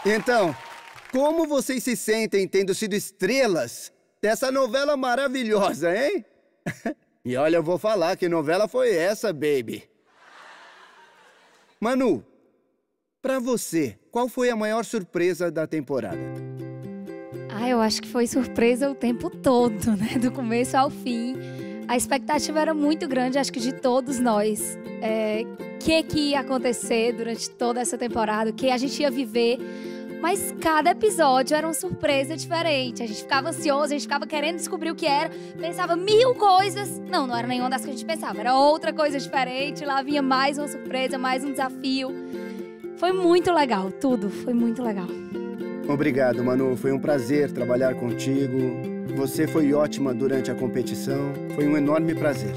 Então, como vocês se sentem tendo sido estrelas dessa novela maravilhosa, hein? E olha, eu vou falar que novela foi essa, baby. Manu, pra você, qual foi a maior surpresa da temporada? Eu acho que foi surpresa o tempo todo, né? Do começo ao fim. A expectativa era muito grande, acho que de todos nós. O que ia acontecer durante toda essa temporada, o que a gente ia viver. Mas cada episódio era uma surpresa diferente. A gente ficava ansioso, a gente ficava querendo descobrir o que era. Pensava 1000 coisas. Não era nenhuma das que a gente pensava. Era outra coisa diferente. Lá vinha mais uma surpresa, mais um desafio. Foi muito legal, tudo. Foi muito legal. Obrigado, Manu. Foi um prazer trabalhar contigo. Você foi ótima durante a competição. Foi um enorme prazer.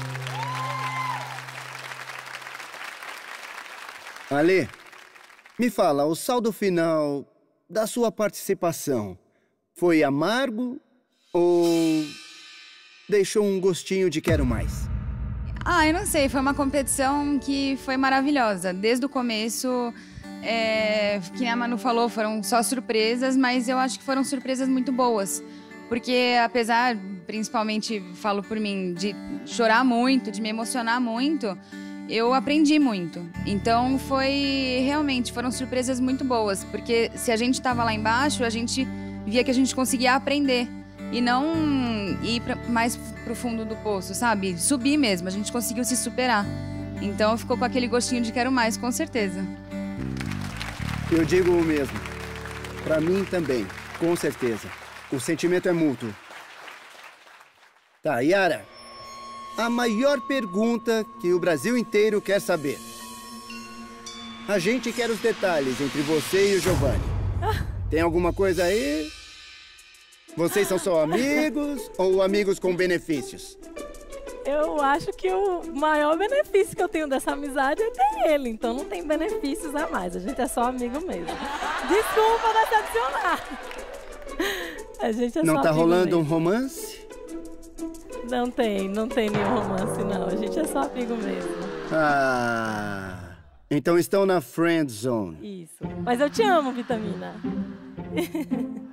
Ale, me fala, o saldo final da sua participação foi amargo ou deixou um gostinho de quero mais? Eu não sei. Foi uma competição que foi maravilhosa. Desde o começo... que a Manu falou, foram só surpresas, mas eu acho que foram surpresas muito boas. Porque apesar, principalmente, falo por mim, de chorar muito, de me emocionar muito, eu aprendi muito. Então foram surpresas muito boas. Porque se a gente estava lá embaixo, a gente via que a gente conseguia aprender. E não ir mais pro fundo do poço, sabe? Subir mesmo, a gente conseguiu se superar. Então ficou com aquele gostinho de quero mais, com certeza. Eu digo o mesmo. Pra mim também, com certeza. O sentimento é mútuo. Tá, Yara. A maior pergunta que o Brasil inteiro quer saber. A gente quer os detalhes entre você e o Giovanni. Tem alguma coisa aí? Vocês são só amigos ou amigos com benefícios? Eu acho que o maior benefício que eu tenho dessa amizade é ter ele. Então não tem benefícios a mais. A gente é só amigo mesmo. Desculpa decepcionar. A gente é não só tá amigo rolando mesmo. um romance? Não tem nenhum romance, não. A gente é só amigo mesmo. Então estão na friend zone. Isso. Mas eu te amo, Vitamina.